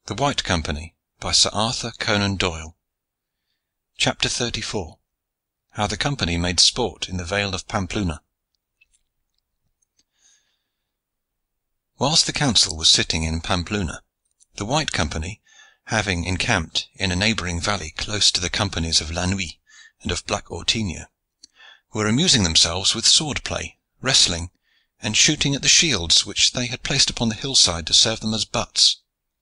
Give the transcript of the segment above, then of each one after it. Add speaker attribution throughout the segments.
Speaker 1: THE WHITE COMPANY by Sir Arthur Conan Doyle. Chapter 34. How the Company made sport in the Vale of Pampluna. Whilst the council was sitting in Pampluna, the White Company, having encamped in a neighbouring valley close to the companies of La Nuit and of Black Ortingo, were amusing themselves with sword play, wrestling, and shooting at the shields which they had placed upon the hillside to serve them as butts.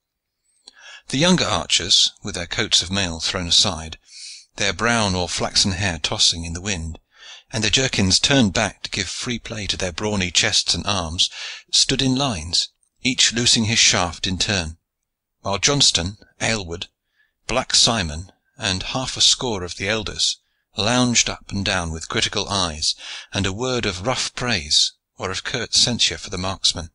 Speaker 1: The younger archers, with their coats of mail thrown aside, their brown or flaxen hair tossing in the wind, and their jerkins turned back to give free play to their brawny chests and arms, stood in lines, each loosing his shaft in turn, while Johnston, Aylward, Black Simon, and half a score of the elders lounged up and down with critical eyes and a word of rough praise or of curt censure for the marksman.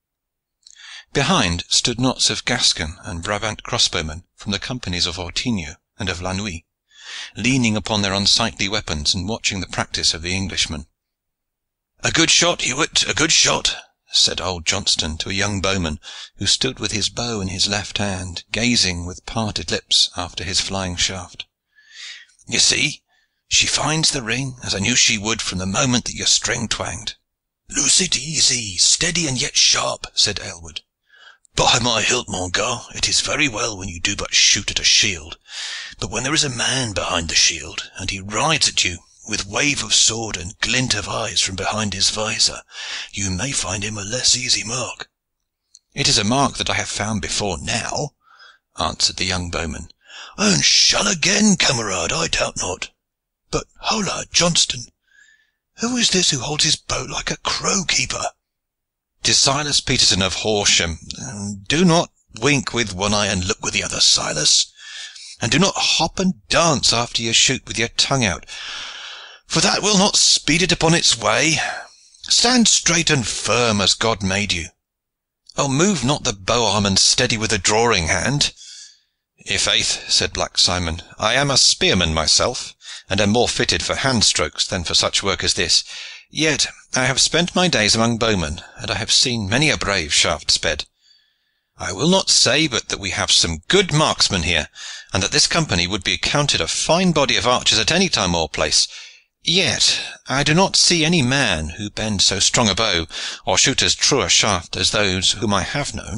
Speaker 1: Behind stood knots of Gascon and Brabant crossbowmen from the companies of Ortingo and of La Nuit, leaning upon their unsightly weapons and watching the practice of the Englishmen. "A good shot, Hewett, a good shot," said old Johnston to a young bowman who stood with his bow in his left hand, gazing with parted lips after his flying shaft. "You see, she finds the ring, as I knew she would from the moment that your string twanged." "Loose it easy, steady and yet sharp," said Aylward. "By my hilt, mon gar, it is very well when you do but shoot at a shield, but when there is a man behind the shield, and he rides at you with wave of sword and glint of eyes from behind his visor, you may find him a less easy mark." "It is a mark that I have found before now," answered the young bowman. "And shall again, camarade, I doubt not. But hola, Johnston, who is this who holds his bow like a crow keeper?" "'Tis Silas Peterson of Horsham. Do not wink with one eye and look with the other, Silas, and do not hop and dance after you shoot with your tongue out, for that will not speed it upon its way. Stand straight and firm as God made you. Oh, move not the bow arm, and steady with the drawing hand." "I'faith," said Black Simon, "I am a spearman myself, and am more fitted for hand strokes than for such work as this. Yet I have spent my days among bowmen, and I have seen many a brave shaft sped. I will not say but that we have some good marksmen here, and that this company would be accounted a fine body of archers at any time or place. Yet I do not see any man who bend so strong a bow, or shoot as true a shaft as those whom I have known."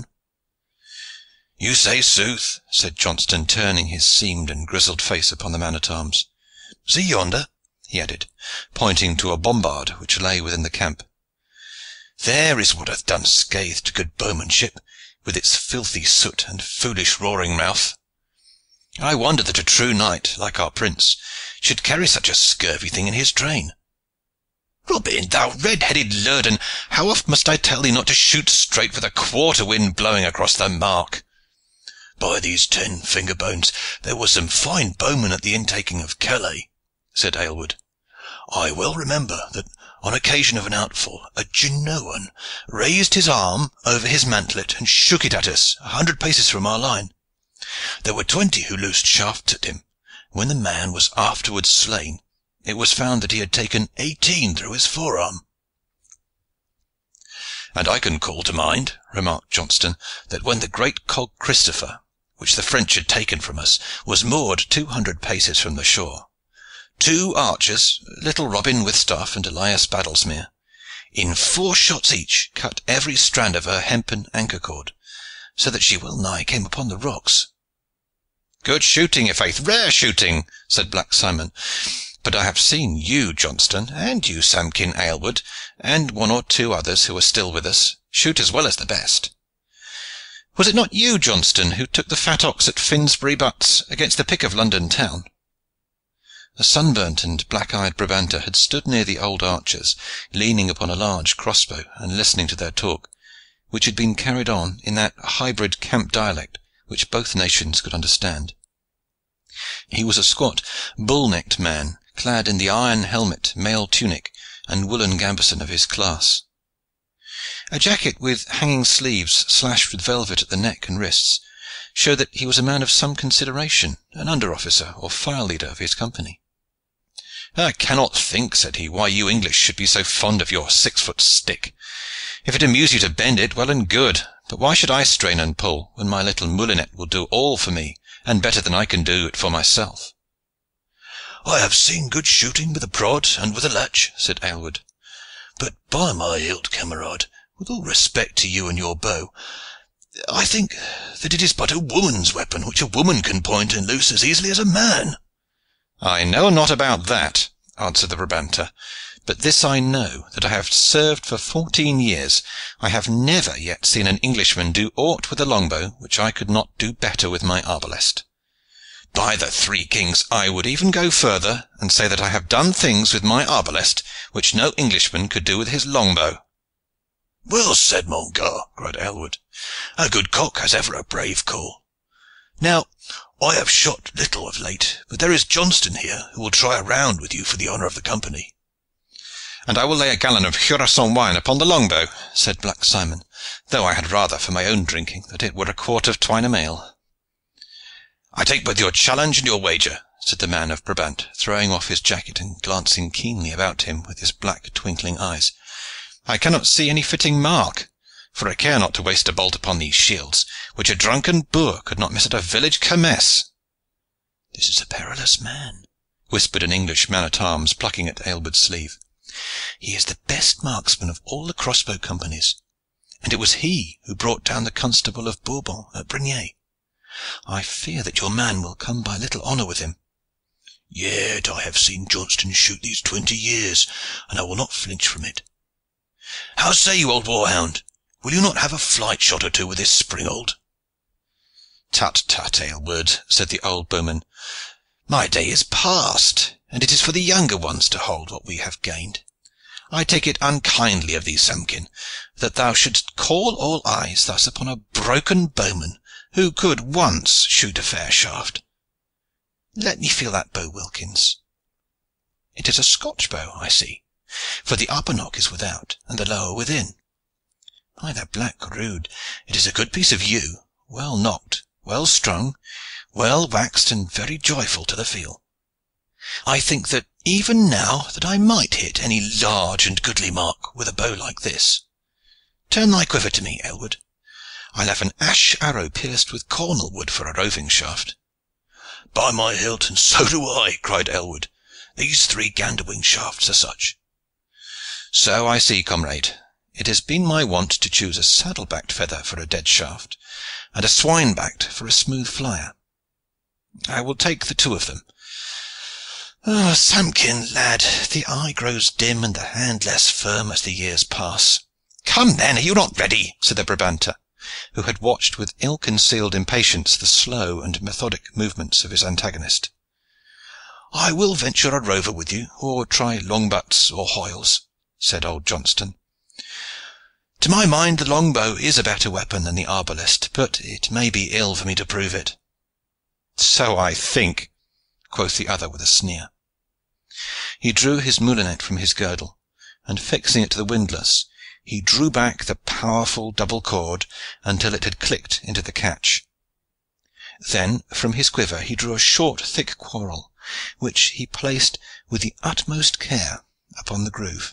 Speaker 1: "You say sooth," said Johnston, turning his seamed and grizzled face upon the man at arms. "See yonder," he added, pointing to a bombard which lay within the camp. "There is what hath done scathe to good bowmanship, with its filthy soot and foolish roaring mouth. I wonder that a true knight, like our prince, should carry such a scurvy thing in his train. Robin, thou red-headed lurden, how oft must I tell thee not to shoot straight with a quarter wind blowing across the mark? By these 10 finger bones, there were some fine bowmen at the intaking of Calais," said Aylward. "I well remember that on occasion of an outfall a Genoan raised his arm over his mantlet and shook it at us 100 paces from our line. There were 20 who loosed shafts at him. When the man was afterwards slain, it was found that he had taken 18 through his forearm." "And I can call to mind," remarked Johnston, "that when the great cog Christopher, which the French had taken from us, was moored 200 paces from the shore, 2 archers, little Robin Withstaff and Elias Baddlesmere, in 4 shots each cut every strand of her hempen anchor cord, so that she well nigh came upon the rocks." "Good shooting, i'faith, rare shooting," said Black Simon. "But I have seen you, Johnston, and you, Samkin Aylward, and 1 or 2 others who are still with us, shoot as well as the best. Was it not you, Johnston, who took the fat ox at Finsbury Butts against the pick of London town?" A sunburnt and black-eyed Brabanter had stood near the old archers, leaning upon a large crossbow and listening to their talk, which had been carried on in that hybrid camp dialect which both nations could understand. He was a squat, bull-necked man, clad in the iron helmet, mail tunic, and woollen gambeson of his class. A jacket with hanging sleeves slashed with velvet at the neck and wrists showed that he was a man of some consideration, an under-officer or file leader of his company. "I cannot think," said he, "why you English should be so fond of your 6-foot stick. If it amuse you to bend it, well and good, But why should I strain and pull, when my little moulinet will do all for me, and better than I can do it for myself?"
Speaker 2: "I have seen good shooting with a prod and with a latch," said Aylward. "But by my hilt, camarade, with all respect to you and your bow, I think that it is but a woman's weapon, which a woman can point and loose as easily as a man."
Speaker 1: "I know not about that," answered the Brabanter, "but this I know, that I have served for 14 years. I have never yet seen an Englishman do aught with a longbow which I could not do better with my arbalest. By the three kings, I would even go further, and say that I have done things with my arbalest which no Englishman could do with his longbow."
Speaker 2: "Well said, mon gar," cried Aylward. "A good cock has ever a brave call. Now, I have shot little of late, but there is Johnston here who will try a round with you for the honour of the company."
Speaker 1: "And I will lay a gallon of Juraçon wine upon the longbow," said Black Simon, "though I had rather, for my own drinking, that it were a quart of Twynham ale." "I take both your challenge and your wager," said the man of Brabant, throwing off his jacket and glancing keenly about him with his black twinkling eyes. "I cannot see any fitting mark, for I care not to waste a bolt upon these shields, which a drunken boor could not miss at a village kermesse."
Speaker 2: "This is a perilous man,"
Speaker 1: whispered an English man at arms, plucking at Aylward's sleeve.
Speaker 2: "He is the best marksman of all the crossbow companies, and it was he who brought down the Constable of Bourbon at Brignais. I fear that your man will come by little honour with him." "Yet I have seen Johnston shoot these 20 years, and I will not flinch from it. How say you, old warhound? Will you not have a flight shot or two with this Springald?"
Speaker 1: "Tut, tut, Aylward," said the old bowman. "My day is past, and it is for the younger ones to hold what we have gained. I take it unkindly of thee, Samkin, that thou shouldst call all eyes thus upon a broken bowman who could once shoot a fair shaft. Let me feel that bow, Wilkins. It is a Scotch bow, I see, for the upper nock is without and the lower within. By the Black Rood, it is a good piece of yew, well nocked, well strung, well waxed, and very joyful to the feel. I think that even now that I might hit any large and goodly mark with a bow like this. Turn thy quiver to me, Aylward. I'll have an ash arrow pierced with cornel wood for a roving shaft."
Speaker 2: "By my hilt, and so do I," cried Aylward. "These 3 ganderwing shafts are such."
Speaker 1: "So I see, comrade. It has been my wont to choose a saddle-backed feather for a dead shaft, and a swine-backed for a smooth flyer. I will take the 2 of them. Ah, Samkin, lad, the eye grows dim and the hand less firm as the years pass." "Come then, are you not ready?" said the Brabanter, who had watched with ill-concealed impatience the slow and methodic movements of his antagonist.
Speaker 2: "I will venture a rover with you, or try long butts or hoyles," said old Johnston. "To my mind the longbow is a better weapon than the arbalest, but it may be ill for me to prove it."
Speaker 1: "So I think," quoth the other with a sneer. He drew his moulinet from his girdle, and fixing it to the windlass, he drew back the powerful double cord until it had clicked into the catch. Then from his quiver he drew a short, thick quarrel, which he placed with the utmost care upon the groove.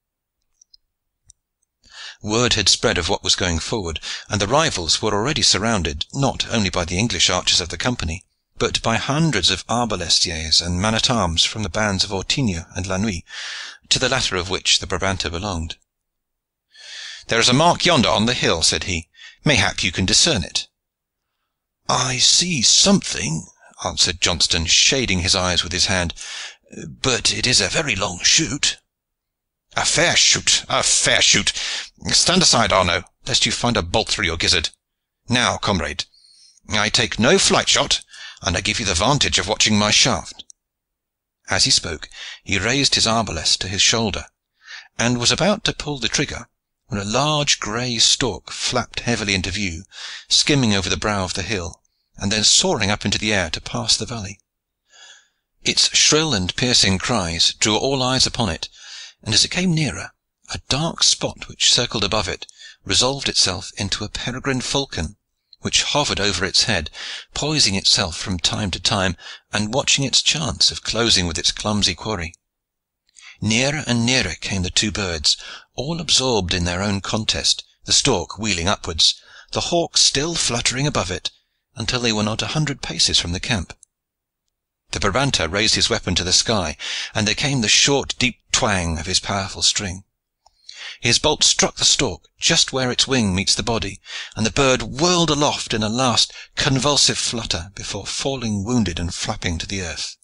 Speaker 1: Word had spread of what was going forward, and the rivals were already surrounded, not only by the English archers of the company, but by hundreds of arbalestiers and men at arms from the bands of Ortingo and La Nuit, to the latter of which the Brabanter belonged. "There is a mark yonder on the hill," said he. "Mayhap you can discern it."
Speaker 2: "I see something," answered Johnston, shading his eyes with his hand, "but it is a very long shoot."
Speaker 1: "A fair shoot, a fair shoot. Stand aside, Arnaud, lest you find a bolt through your gizzard. Now, comrade, I take no flight shot, and I give you the vantage of watching my shaft." As he spoke he raised his arbalest to his shoulder, and was about to pull the trigger when a large grey stork flapped heavily into view, skimming over the brow of the hill, and then soaring up into the air to pass the valley. Its shrill and piercing cries drew all eyes upon it, and as it came nearer, a dark spot which circled above it resolved itself into a peregrine falcon, which hovered over its head, poising itself from time to time, and watching its chance of closing with its clumsy quarry. Nearer and nearer came the 2 birds, all absorbed in their own contest, the stork wheeling upwards,
Speaker 2: the hawk still fluttering above it, until they were not 100 paces from the camp. The Brabanter raised his weapon to the sky, and there came the short, deep twang of his powerful string. His bolt struck the stork just where its wing meets the body, and the bird whirled aloft in a last convulsive flutter before falling wounded and flapping to the earth.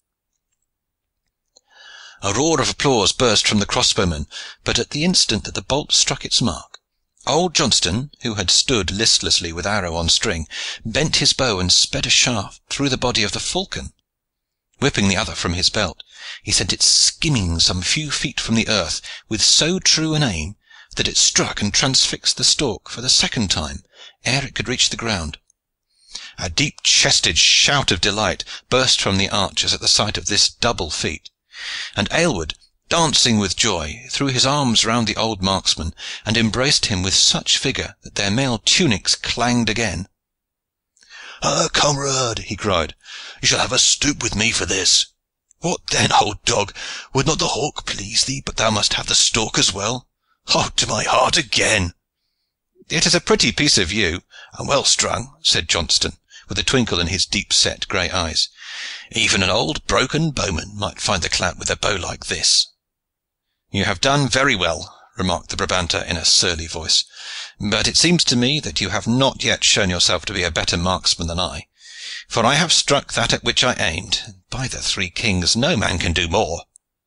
Speaker 2: A roar of applause burst from the crossbowmen, but at the instant that the bolt struck its mark, old Johnston, who had stood listlessly with arrow on string, bent his bow and sped a shaft through the body of the falcon. Whipping the other from his belt, he sent it skimming some few feet from the earth with so true an aim that it struck and transfixed the stork for the second time ere it could reach the ground. A deep-chested shout of delight burst from the archers at the sight of this double feat, and Aylward, dancing with joy, threw his arms round the old marksman and embraced him with such vigour that their mail tunics clanged again. "Ah, comrade," he cried, "you shall have a stoop with me for this. What then, old dog? Would not the hawk please thee, but thou must have the stork as well? Oh, to my heart again!" "It is a pretty piece of yew, and well strung," said Johnston, with a twinkle in his deep-set grey eyes. "Even an old broken bowman might find the clout with a bow like this." "You have done very well," remarked the Brabanter in a surly voice, "but it seems to me that you have not yet shown yourself to be a better marksman than I, for I have struck that at which I aimed, and by the three kings no man can do more."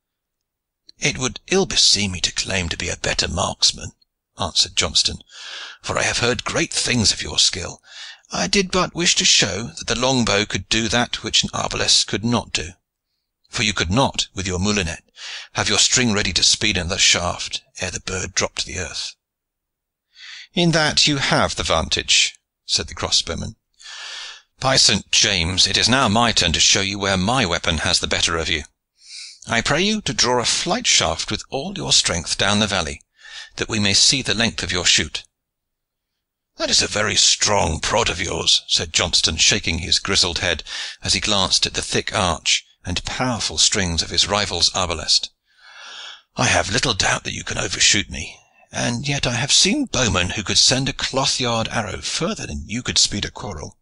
Speaker 2: "It would ill beseem me to claim to be a better marksman," answered Johnston, "for I have heard great things of your skill. I did but wish to show that the long bow could do that which an arbalest could not do, for you could not, with your moulinet, have your string ready to speed another shaft ere the bird dropped to the earth." "In that you have the vantage," said the crossbowman. "By St. James, it is now my turn to show you where my weapon has the better of you. I pray you to draw a flight shaft with all your strength down the valley, that we may see the length of your shoot." "That is a very strong prod of yours," said Johnston, shaking his grizzled head as he glanced at the thick arch and powerful strings of his rival's arbalest. "I have little doubt that you can overshoot me, and yet I have seen bowmen who could send a cloth-yard arrow further than you could speed a quarrel."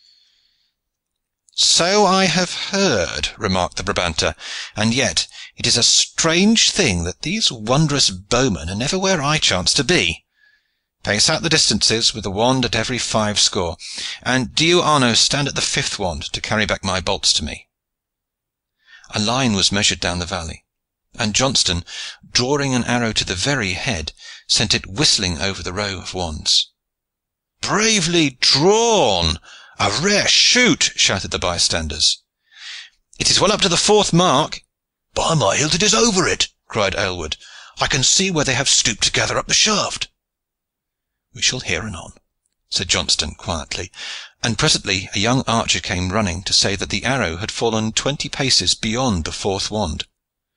Speaker 2: "So I have heard," remarked the Brabanter, "and yet it is a strange thing that these wondrous bowmen are never where I chance to be. Pace out the distances with a wand at every 5 score, and do you, Arnaud, stand at the 5th wand to carry back my bolts to me." A line was measured down the valley, and Johnston, drawing an arrow to the very head, sent it whistling over the row of wands. "Bravely drawn! A rare shoot!" shouted the bystanders. "It is well up to the 4th mark." "By my hilt, it is over it!" cried Aylward. "I can see where they have stooped to gather up the shaft." "We shall hear anon," said Johnston quietly, and presently a young archer came running to say that the arrow had fallen 20 paces beyond the 4th wand.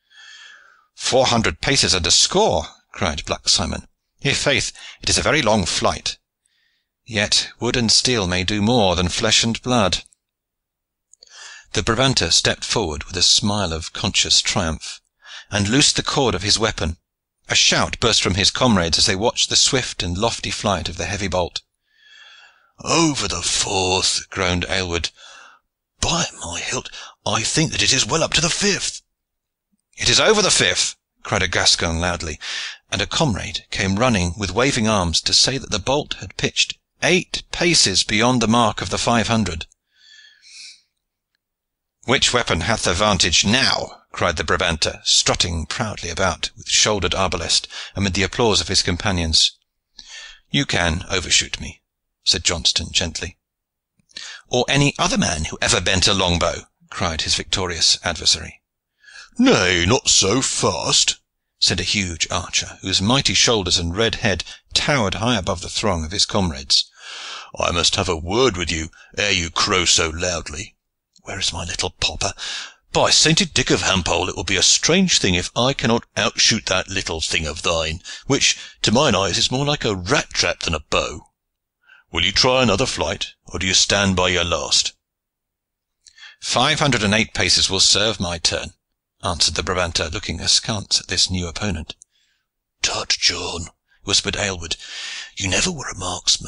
Speaker 2: 400 paces and a score!" cried Black Simon. "I'faith, it is a very long flight. Yet wood and steel may do more than flesh and blood." The Brabanter stepped forward with a smile of conscious triumph, and loosed the cord of his weapon. A shout burst from his comrades as they watched the swift and lofty flight of the heavy bolt. "Over the 4th!" groaned Aylward. "By my hilt, I think that it is well up to the 5th." "It is over the 5th!" cried a Gascon loudly, and a comrade came running with waving arms to say that the bolt had pitched 8 paces beyond the mark of the 500. "Which weapon hath the vantage now?" cried the Brabanter, strutting proudly about with shouldered arbalest amid the applause of his companions. "You can overshoot me," said Johnston gently. "Or any other man who ever bent a longbow," cried his victorious adversary. "Nay, not so fast," said a huge archer, whose mighty shoulders and red head towered high above the throng of his comrades. "I must have a word with you ere you crow so loudly. Where is my little popper? By Sainted Dick of Hampole, it will be a strange thing if I cannot outshoot that little thing of thine, which to mine eyes is more like a rat trap than a bow. Will you try another flight, or do you stand by your last?" 508 paces will serve my turn," answered the Brabanter, looking askance at this new opponent. "Tut, John," whispered Aylward, "you never were a marksman.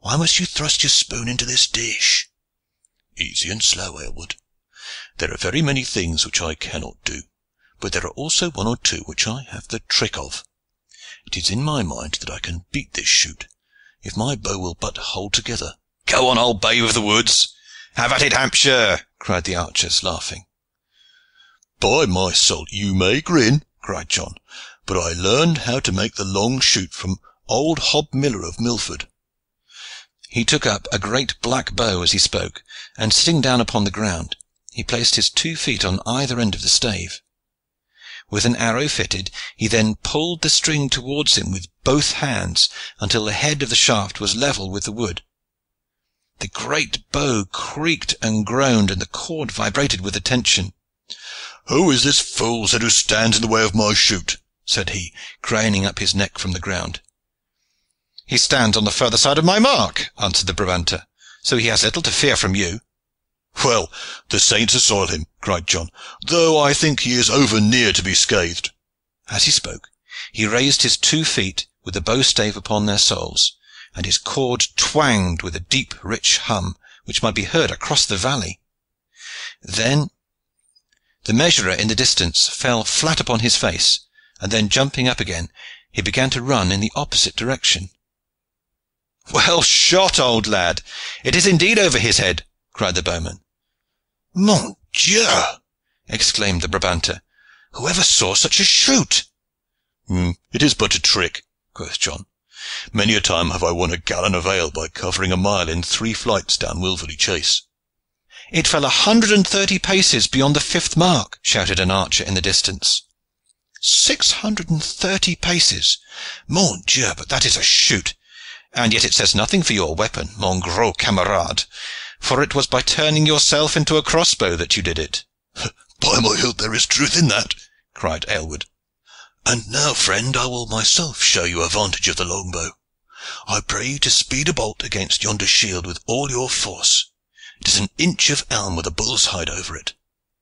Speaker 2: Why must you thrust your spoon into this dish?" "Easy and slow, Aylward. There are very many things which I cannot do, but there are also one or two which I have the trick of. It is in my mind that I can beat this shoot, if my bow will but hold together." "Go on, old babe of the woods! Have at it, Hampshire!" cried the archers, laughing. "By my soul, you may grin," cried John, "but I learned how to make the long shoot from old Hob Miller of Milford." He took up a great black bow as he spoke, and sitting down upon the ground, he placed his 2 feet on either end of the stave. With an arrow fitted, he then pulled the string towards him with both hands until the head of the shaft was level with the wood. The great bow creaked and groaned, and the cord vibrated with the tension. "Who is this fool who stands in the way of my shoot?" said he, craning up his neck from the ground. "He stands on the further side of my mark," answered the Brabanter, "so he has little to fear from you." "Well, the saints assoil him," cried John, "though I think he is over near to be scathed." As he spoke, he raised his 2 feet with the bow stave upon their soles, and his cord twanged with a deep, rich hum which might be heard across the valley. Then the measurer in the distance fell flat upon his face, and then jumping up again, he began to run in the opposite direction. "Well shot, old lad! It is indeed over his head," cried the bowman. "Mon Dieu!" exclaimed the Brabanter. "Whoever saw such a shoot?" "It is but a trick," quoth John. "Many a time have I won a gallon of ale by covering a mile in 3 flights down Wilverley Chase." "It fell 130 paces beyond the 5th mark," shouted an archer in the distance. 630 paces! Mon Dieu, but that is a shoot! And yet it says nothing for your weapon, mon gros camarade, for it was by turning yourself into a crossbow that you did it." "By my hilt, there is truth in that," cried Aylward. "And now, friend, I will myself show you a vantage of the longbow. I pray you to speed a bolt against yonder shield with all your force. It is an inch of elm with a bull's hide over it."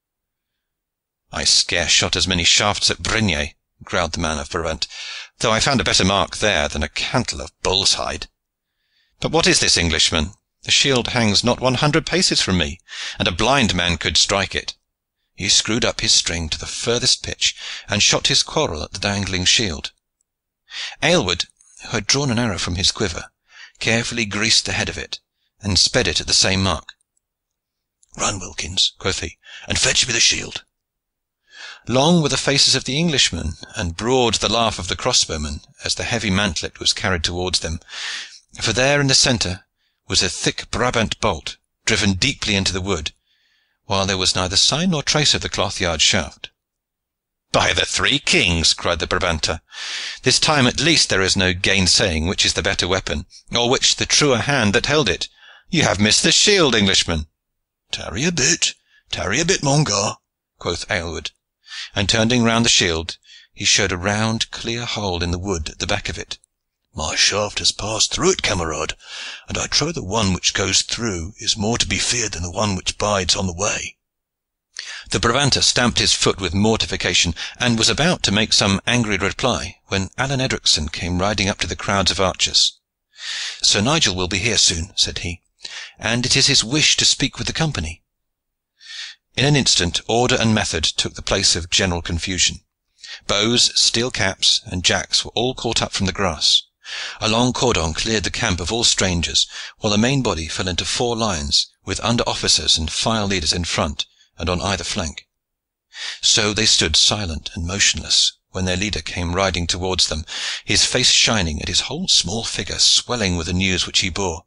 Speaker 2: "I scarce shot as many shafts at Brignais," growled the man of Brabant, "though I found a better mark there than a cantle of bull's hide. But what is this, Englishman? The shield hangs not 100 paces from me, and a blind man could strike it." He screwed up his string to the furthest pitch, and shot his quarrel at the dangling shield. Aylward, who had drawn an arrow from his quiver, carefully greased the head of it, and sped it at the same mark. "Run, Wilkins," quoth he, "and fetch me the shield." Long were the faces of the Englishmen, and broad the laugh of the crossbowmen, as the heavy mantlet was carried towards them, for there in the centre was a thick Brabant bolt driven deeply into the wood, while there was neither sign nor trace of the cloth-yard shaft. "By the 3 kings!" cried the Brabanter. "This time at least there is no gainsaying which is the better weapon, or which the truer hand that held it. You have missed the shield, Englishman." Tarry a bit, mon gar," quoth Aylward, and turning round the shield, he showed a round, clear hole in the wood at the back of it. "My shaft has passed through it, camarade, and I trow the one which goes through is more to be feared than the one which bides on the way." The Brabanter stamped his foot with mortification, and was about to make some angry reply, when Alleyne Edricson came riding up to the crowds of archers. "Sir Nigel will be here soon," said he, "and it is his wish to speak with the company." In an instant order and method took the place of general confusion. Bows, steel caps, and jacks were all caught up from the grass. A long cordon cleared the camp of all strangers, while the main body fell into 4 lines, with under officers and file leaders in front and on either flank. So they stood silent and motionless when their leader came riding towards them, his face shining and his whole small figure swelling with the news which he bore.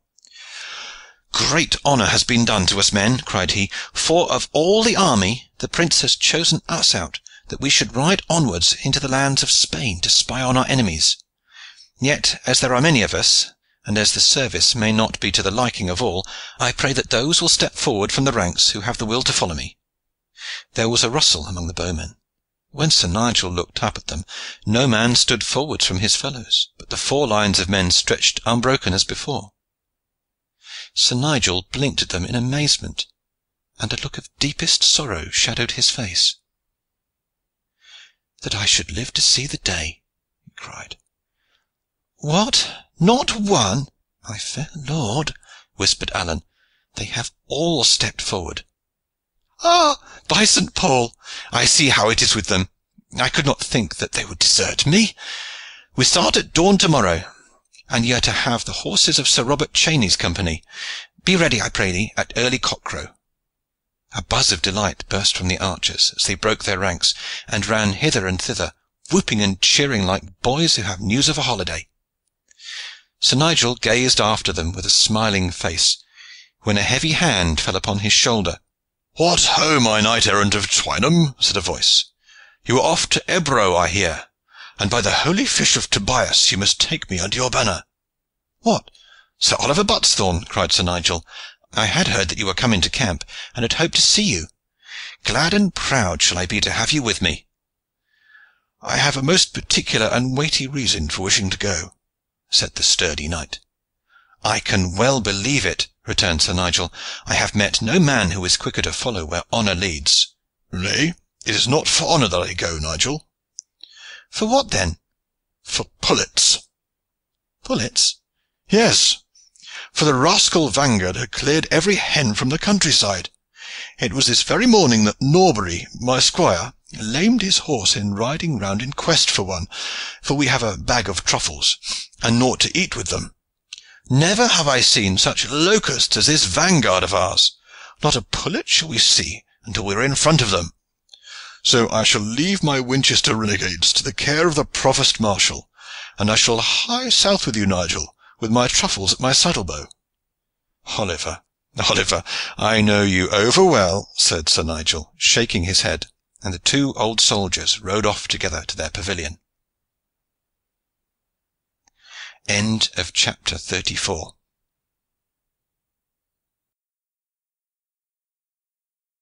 Speaker 2: "Great honour has been done to us, men," cried he, "for of all the army the prince has chosen us out, that we should ride onwards into the lands of Spain to spy on our enemies. Yet, as there are many of us, and as the service may not be to the liking of all, I pray that those will step forward from the ranks who have the will to follow me." There was a rustle among the bowmen. When Sir Nigel looked up at them, no man stood forwards from his fellows, but the 4 lines of men stretched unbroken as before. Sir Nigel blinked at them in amazement, and a look of deepest sorrow shadowed his face. "That I should live to see the day!" he cried. "What, not one?" "My fair lord," whispered Alleyne, "they have all stepped forward." "Ah, by St. Paul! I see how it is with them. I could not think that they would desert me. We start at dawn to morrow, and ye are to have the horses of Sir Robert Cheney's company. Be ready, I pray thee, at early cockcrow." A buzz of delight burst from the archers as they broke their ranks and ran hither and thither, whooping and cheering like boys who have news of a holiday. Sir Nigel gazed after them with a smiling face, when a heavy hand fell upon his shoulder. "What ho, my knight errant of Twynham!" said a voice. "You are off to Ebro, I hear, and by the holy fish of Tobias you must take me under your banner." "What, Sir Oliver Buttesthorn!" cried Sir Nigel. "I had heard that you were come into camp, and had hoped to see you. Glad and proud shall I be to have you with me." "I have a most particular and weighty reason for wishing to go," said the sturdy knight. "I can well believe it," returned Sir Nigel. "I have met no man who is quicker to follow where honour leads." "Nay, it is not for honour that I go, Nigel." "For what then?" "For pullets." "Pullets?" "Yes, for the rascal Vanguard had cleared every hen from the countryside. It was this very morning that Norbury, my squire, lamed his horse in riding round in quest for one, for we have a bag of truffles, and naught to eat with them. Never have I seen such locusts as this Vanguard of ours. Not a pullet shall we see until we are in front of them. So I shall leave my Winchester renegades to the care of the provost marshal, and I shall hie south with you, Nigel, with my truffles at my saddle bow." "Oliver, Oliver, I know you over well," said Sir Nigel, shaking his head, and the two old soldiers rode off together to their pavilion. Chapter 34